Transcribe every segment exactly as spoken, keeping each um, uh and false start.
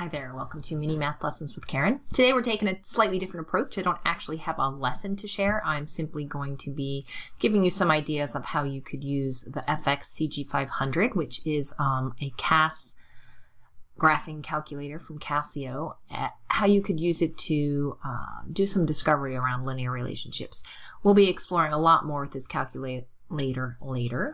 Hi there, welcome to Mini Math Lessons with Karen. Today we're taking a slightly different approach. I don't actually have a lesson to share. I'm simply going to be giving you some ideas of how you could use the F X C G five hundred, which is um, a C A S graphing calculator from Casio, how you could use it to uh, do some discovery around linear relationships. We'll be exploring a lot more with this calculator later. later.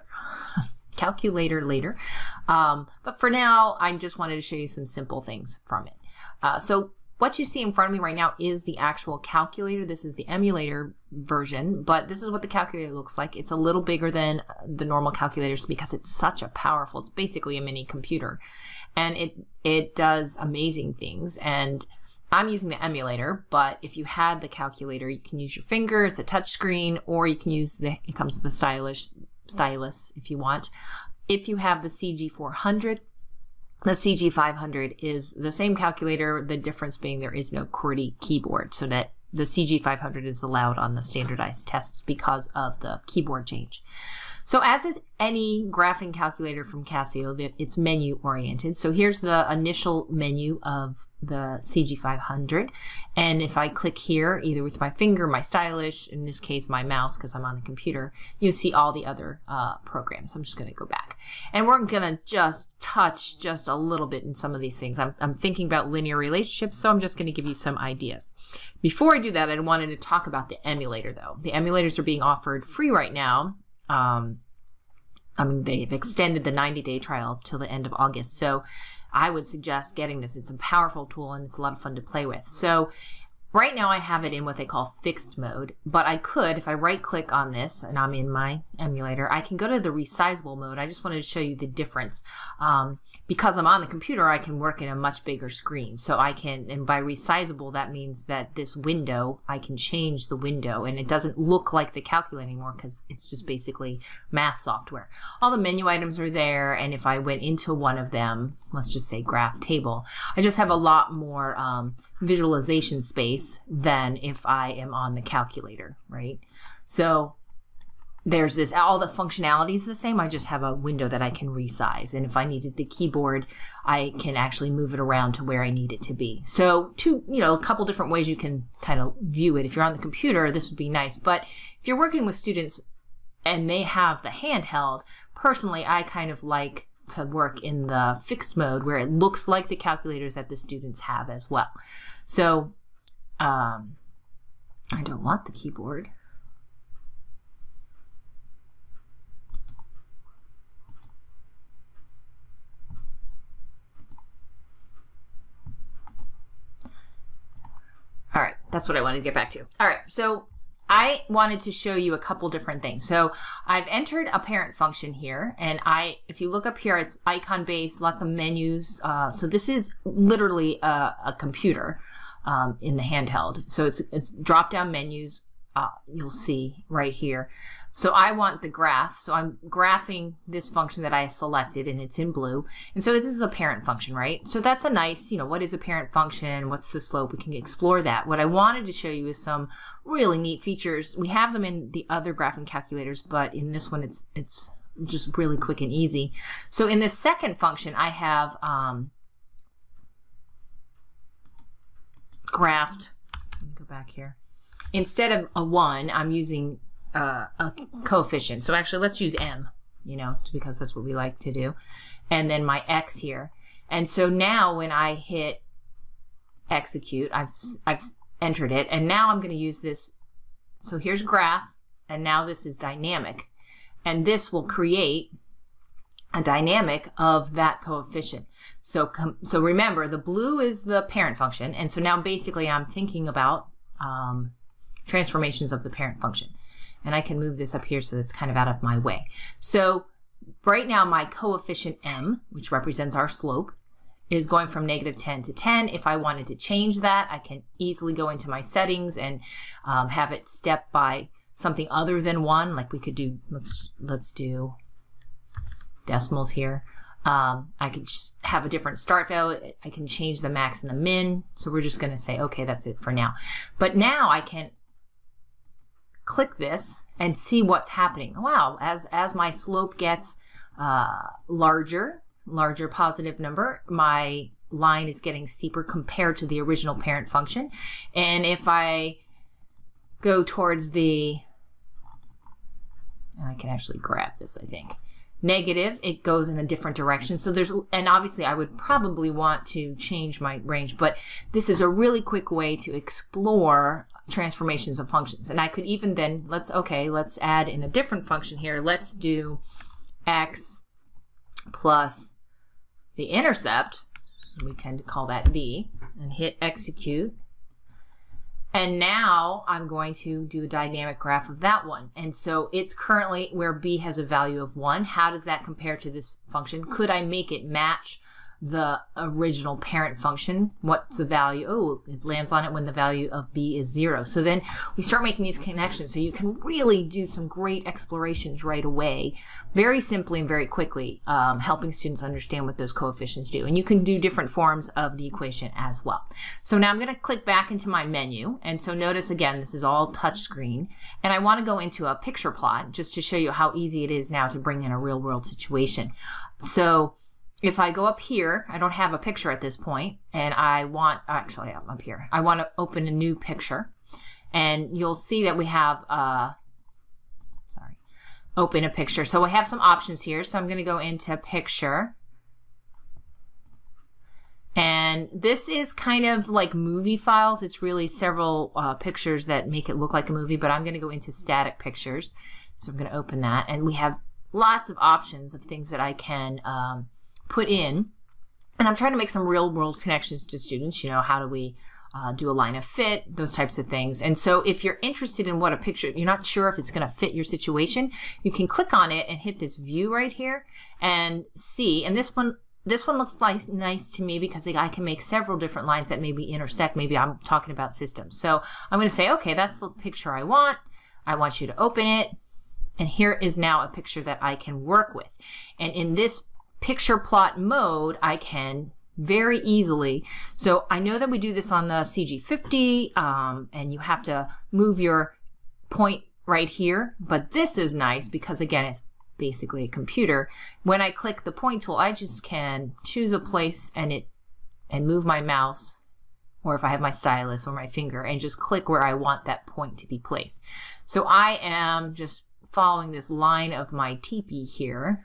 calculator later. Um, but for now, I just wanted to show you some simple things from it. Uh, so what you see in front of me right now is the actual calculator. This is the emulator version, but this is what the calculator looks like. It's a little bigger than the normal calculators because it's such a powerful, it's basically a mini computer. And it, it does amazing things. And I'm using the emulator, but if you had the calculator, you can use your finger, it's a touch screen, or you can use the, it comes with a stylish stylus if you want. If you have the C G four hundred, the C G five hundred is the same calculator, the difference being there is no QWERTY keyboard, so that the C G five hundred is allowed on the standardized tests because of the keyboard change. So as with any graphing calculator from Casio, it's menu oriented. So here's the initial menu of the C G five hundred. And if I click here, either with my finger, my stylus, in this case my mouse because I'm on the computer, you see all the other uh, programs. So I'm just going to go back. And we're going to just touch just a little bit in some of these things. I'm, I'm thinking about linear relationships, so I'm just going to give you some ideas. Before I do that, I wanted to talk about the emulator though. The emulators are being offered free right now. Um, I mean, they've extended the ninety day trial till the end of August. So I would suggest getting this. It's a powerful tool and it's a lot of fun to play with. So right now I have it in what they call fixed mode, but I could, if I right click on this and I'm in my emulator, I can go to the resizable mode. I just wanted to show you the difference. Um, because I'm on the computer, I can work in a much bigger screen. So I can, and by resizable, that means that this window, I can change the window and it doesn't look like the calculator anymore because it's just basically math software. All the menu items are there, and if I went into one of them, let's just say graph table, I just have a lot more um, visualization space than if I am on the calculator, right? So there's this, all the functionality is the same. I just have a window that I can resize. And if I needed the keyboard, I can actually move it around to where I need it to be. So two, you know, a couple different ways you can kind of view it. If you're on the computer, this would be nice. But if you're working with students and they have the handheld, personally, I kind of like to work in the fixed mode where it looks like the calculators that the students have as well. So um, I don't want the keyboard. All right, that's what I wanted to get back to. All right, so I wanted to show you a couple different things. So I've entered a parent function here, and I, if you look up here, it's icon based, lots of menus. Uh, so this is literally a, a computer um, in the handheld. So it's, it's drop down menus. Uh, you'll see right here. So I want the graph. So I'm graphing this function that I selected and it's in blue. And so this is a parent function, right? So that's a nice, you know, what is a parent function? What's the slope? We can explore that. What I wanted to show you is some really neat features. We have them in the other graphing calculators, but in this one, it's, it's just really quick and easy. So in this second function, I have um, graphed, let me go back here. Instead of a one, I'm using uh, a coefficient. So actually, let's use m, you know, because that's what we like to do. And then my x here. And so now when I hit execute, I've, I've entered it. And now I'm going to use this. So here's graph. And now this is dynamic. And this will create a dynamic of that coefficient. So, so remember, the blue is the parent function. And so now basically I'm thinking about um, transformations of the parent function. And I can move this up here so it's kind of out of my way. So right now my coefficient m, which represents our slope, is going from negative ten to ten. If I wanted to change that, I can easily go into my settings and um, have it step by something other than one. Like we could do, let's, let's do decimals here. Um, I could just have a different start value. I can change the max and the min. So we're just going to say, okay, that's it for now. But now I can click this and see what's happening. Wow, as, as my slope gets uh, larger, larger positive number, my line is getting steeper compared to the original parent function. And if I go towards the, and I can actually grab this, I think, negative, it goes in a different direction. So there's, and obviously I would probably want to change my range, but this is a really quick way to explore transformations of functions. And I could even then, let's, okay, let's add in a different function here. Let's do x plus the intercept, we tend to call that b, and hit execute. And now I'm going to do a dynamic graph of that one. And so it's currently where b has a value of one. How does that compare to this function? Could I make it match the original parent function? What's the value? Oh, it lands on it when the value of b is zero. So then we start making these connections. So you can really do some great explorations right away, very simply and very quickly, um, helping students understand what those coefficients do. And you can do different forms of the equation as well. So now I'm going to click back into my menu. And so notice again, this is all touch screen. And I want to go into a picture plot just to show you how easy it is now to bring in a real world situation. So if I go up here, I don't have a picture at this point, and I want, actually I'm up here, I want to open a new picture, and you'll see that we have, uh, sorry, open a picture. So I have some options here, so I'm going to go into picture, and this is kind of like movie files. It's really several uh, pictures that make it look like a movie, but I'm going to go into static pictures, so I'm going to open that, and we have lots of options of things that I can um, put in, and I'm trying to make some real world connections to students. You know, how do we uh, do a line of fit, those types of things. And so if you're interested in what a picture, you're not sure if it's going to fit your situation, you can click on it and hit this view right here and see. And this one, this one looks like nice to me because I can make several different lines that maybe intersect. Maybe I'm talking about systems. So I'm going to say, okay, that's the picture I want. I want you to open it. And here is now a picture that I can work with. And in this picture plot mode, I can very easily, so I know that we do this on the C G fifty, um, and you have to move your point right here, but this is nice because again, it's basically a computer. When I click the point tool, I just can choose a place and it and move my mouse, or if I have my stylus or my finger, and just click where I want that point to be placed. So I am just following this line of my teepee here.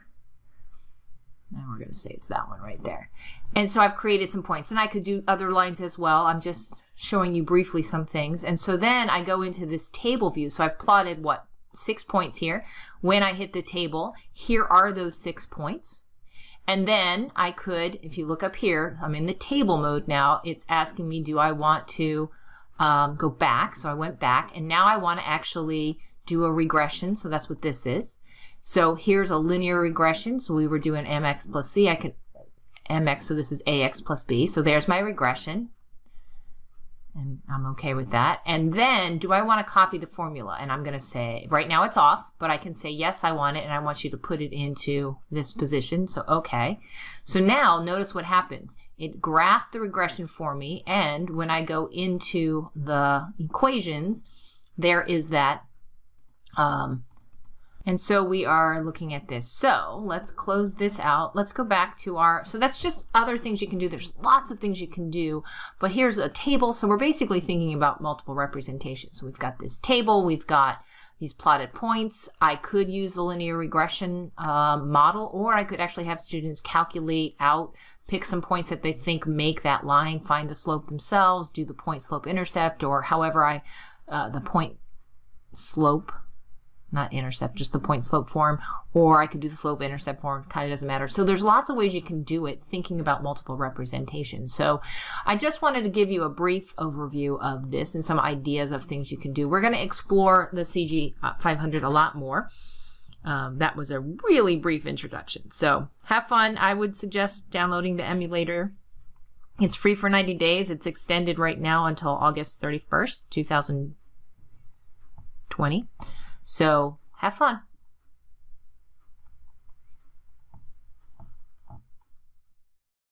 And we're going to say it's that one right there. And so I've created some points, and I could do other lines as well. I'm just showing you briefly some things. And so then I go into this table view. So I've plotted what, six points here. When I hit the table, here are those six points. And then I could, if you look up here, I'm in the table mode now. It's asking me, do I want to um, go back? So I went back, and now I want to actually do a regression. So that's what this is. So here's a linear regression. So we were doing mx plus c. I could mx, so this is ax plus b. So there's my regression. And I'm okay with that. And then do I want to copy the formula? And I'm going to say, right now it's off, but I can say, yes, I want it. And I want you to put it into this position. So, okay. So now notice what happens. It graphed the regression for me. And when I go into the equations, there is that, um, and so we are looking at this. So let's close this out. Let's go back to our, so that's just other things you can do. There's lots of things you can do, but here's a table. So we're basically thinking about multiple representations. So we've got this table, we've got these plotted points. I could use the linear regression uh, model, or I could actually have students calculate out, pick some points that they think make that line, find the slope themselves, do the point slope intercept, or however I, uh, the point slope, not intercept, just the point slope form, or I could do the slope intercept form, kind of doesn't matter. So there's lots of ways you can do it thinking about multiple representations. So I just wanted to give you a brief overview of this and some ideas of things you can do. We're going to explore the C G five hundred a lot more. Um, that was a really brief introduction. So have fun. I would suggest downloading the emulator. It's free for ninety days. It's extended right now until August thirty-first, two thousand twenty. So have fun.